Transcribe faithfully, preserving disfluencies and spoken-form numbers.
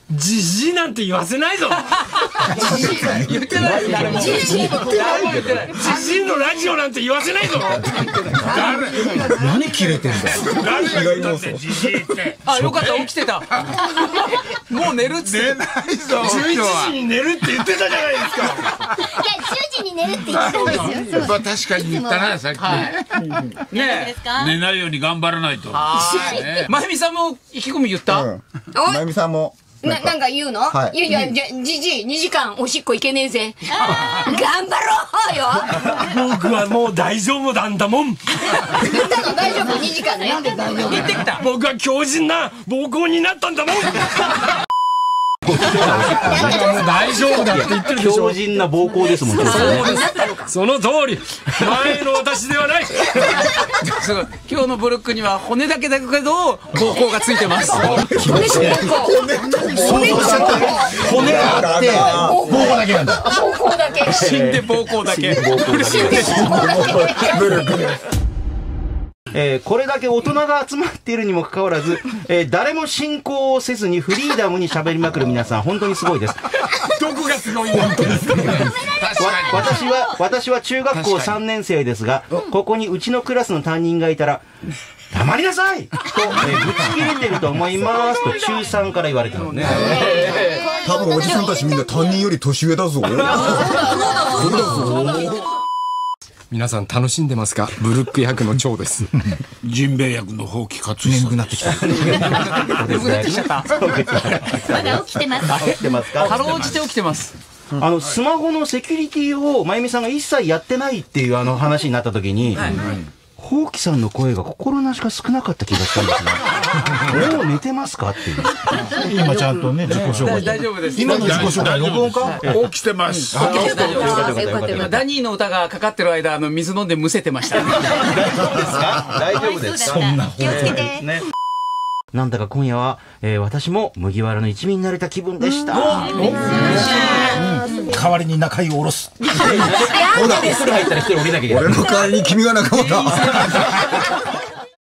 じじいなんて言わせないぞ。 言ってない。誰も言ってない。 じじいのラジオなんて言わせないぞ。 何切れてんだよ。 誰が言ったってじじいって。 あ、よかった、起きてた。もう寝るっつって。 寝ないぞ。 じゅういちじに寝るって言ってたじゃないですか。 いや、じゅうじに寝るって言ってたんですよ。 まあ確かに言ったな、さっき。 ねえ。 寝ないように頑張らないと。 まゆみさんも意気込み言った？ まゆみさんも。 な、なんか言うの？いやいや、じゃ、じじい、にじかんおしっこいけねえぜ。頑張ろうよ。 僕はもう大丈夫なんだもん。 言ったの大丈夫？にじかんね。 言ってきた。 僕は強靭な膀胱になったんだもん。 大丈夫だって言ってるでしょ。 強靭な膀胱ですもん。 その通り。前の私ではない。 すごい。今日のブルックには骨だけだけど膀胱がついてます。 骨があって膀胱だけなんだ。 膀胱だけ。 死んで膀胱だけ。 えー、これだけ大人が集まっているにもかかわらず、えー、誰も進行をせずにフリーダムに喋りまくる皆さん、本当にすごいです。 どこがすごいんだ。 私は、私は中学校さんねん生ですが、ここにうちのクラスの担任がいたら、黙りなさいと、えー、ぶち切れてると思いますと中さんから言われてますね。 多分おじさんたちみんな担任より年上だぞ。 皆さん楽しんでますか？ブルック役の長です。 ジンベエ役のほうきかつ眠くなってきた。 眠くなってきちゃった。 まだ起きてます。 起きてますか？ かろうじて起きてます。 あのスマホのセキュリティをまゆみさんが一切やってないっていうあの話になった時に、ほうきさんの声が心なしか少なかった気がしたんですね。もう寝てますかっていう。 今ちゃんとね自己紹介。 大丈夫です。 今の自己紹介録音か？ 起きてます。 ダニーの歌がかかってる間、あの水飲んでむせてました。 大丈夫ですか？ そんな気をつけて。 なんだか今夜は、えー、私も麦わらの一味になれた気分でした。 代わりに中井を下ろす。 そうだ。すぐ入ったら一人降りなきゃいけない。 俺の代わりに君が仲間だ。